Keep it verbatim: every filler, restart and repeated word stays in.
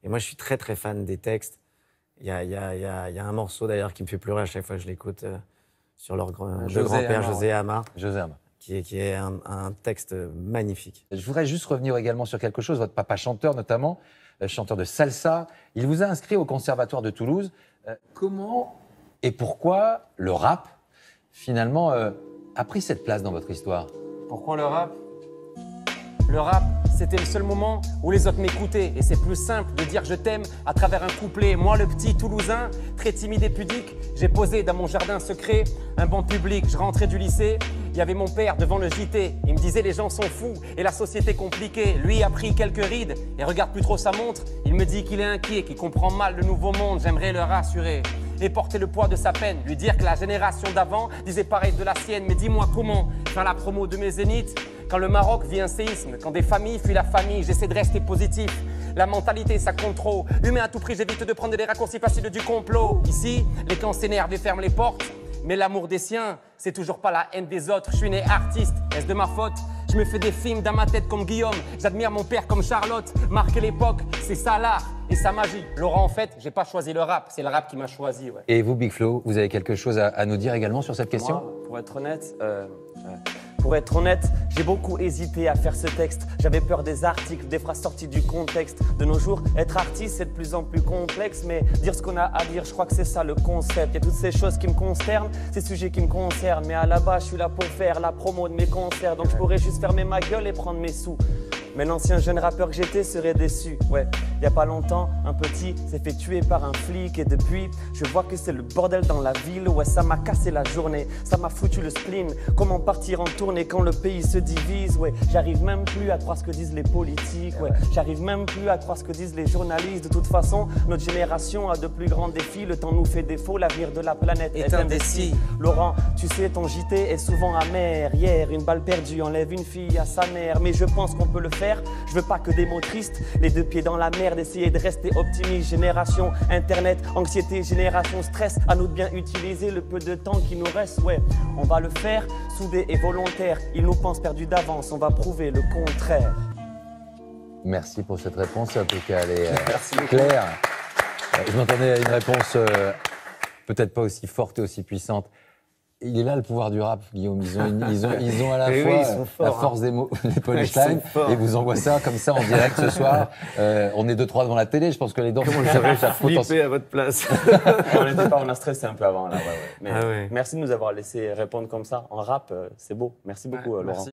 Et moi, je suis très, très fan des textes. Il y a, il y a, il y a, il y a un morceau, d'ailleurs, qui me fait pleurer à chaque fois que je l'écoute, euh, sur leur grand, José grand-père, Amar, José Amar, José Amar. qui est, qui est un, un texte magnifique. Je voudrais juste revenir également sur quelque chose. Votre papa chanteur, notamment, euh, chanteur de salsa, il vous a inscrit au Conservatoire de Toulouse. Euh, comment et pourquoi le rap, finalement, euh, a pris cette place dans votre histoire? Pourquoi le rap? Le rap, c'était le seul moment où les autres m'écoutaient. Et c'est plus simple de dire je t'aime à travers un couplet. Moi, le petit Toulousain, très timide et pudique, j'ai posé dans mon jardin secret un banc public. Je rentrais du lycée, il y avait mon père devant le J T. Il me disait les gens sont fous et la société compliquée. Lui a pris quelques rides et regarde plus trop sa montre. Il me dit qu'il est inquiet, qu'il comprend mal le nouveau monde. J'aimerais le rassurer et porter le poids de sa peine. Lui dire que la génération d'avant disait pareil de la sienne. Mais dis-moi comment faire la promo de mes zéniths quand le Maroc vit un séisme, quand des familles fuient la famille. J'essaie de rester positif. La mentalité, ça compte trop. Humain à tout prix, j'évite de prendre des raccourcis faciles du complot. Ici, les camps s'énervent et ferment les portes. Mais l'amour des siens, c'est toujours pas la haine des autres. Je suis né artiste, est-ce de ma faute? Je me fais des films dans ma tête comme Guillaume. J'admire mon père comme Charlotte. Marquer l'époque, c'est ça l'art et sa magie. Laurent, en fait, j'ai pas choisi le rap, c'est le rap qui m'a choisi. Ouais. Et vous, Big Flo, vous avez quelque chose à, à nous dire également sur cette question? Moi, pour être honnête, euh, euh, pour être honnête, j'ai beaucoup hésité à faire ce texte. J'avais peur des articles, des phrases sorties du contexte. De nos jours, être artiste, c'est de plus en plus complexe. Mais dire ce qu'on a à dire, je crois que c'est ça le concept. Il y a toutes ces choses qui me consternent, ces sujets qui me concernent. Mais à la base, je suis là pour faire la promo de mes concerts. Donc je pourrais juste fermer ma gueule et prendre mes sous. Mais l'ancien jeune rappeur que j'étais serait déçu. Ouais, il y a pas longtemps, un petit s'est fait tuer par un flic. Et depuis, je vois que c'est le bordel dans la ville. Ouais, ça m'a cassé la journée, ça m'a foutu le spleen. Comment partir en tournée quand le pays se divise? Ouais, j'arrive même plus à croire ce que disent les politiques. Ouais, j'arrive même plus à croire ce que disent les journalistes. De toute façon, notre génération a de plus grands défis. Le temps nous fait défaut, l'avenir de la planète est, Est indécis. Laurent, tu sais, ton J T est souvent amer. Hier, une balle perdue enlève une fille à sa mère. Mais je pense qu'on peut le faire. Je veux pas que des mots tristes, les deux pieds dans la merde, essayer de rester optimiste. Génération internet, anxiété, génération stress. À nous de bien utiliser le peu de temps qui nous reste. Ouais, on va le faire, soudé et volontaire. Ils nous pensent perdus d'avance, on va prouver le contraire. Merci pour cette réponse, en tout cas, elle est euh, claire. Euh, je m'attendais à une réponse euh, peut-être pas aussi forte et aussi puissante. Il est là le pouvoir du rap, Guillaume. Ils ont, une, ils ont, ils ont à la Mais fois oui, ils sont forts, la force hein. des mots, les punchlines, et vous envoient ça comme ça en direct ce soir. Euh, on est deux, trois devant la télé, je pense que les dents Comment j'aurais flippé à votre place. On était pas, on a stressé un peu avant là. Ouais, ouais. Mais Ah ouais. merci de nous avoir laissé répondre comme ça. En rap, euh, c'est beau. Merci beaucoup, Ouais, euh, Laurent. merci.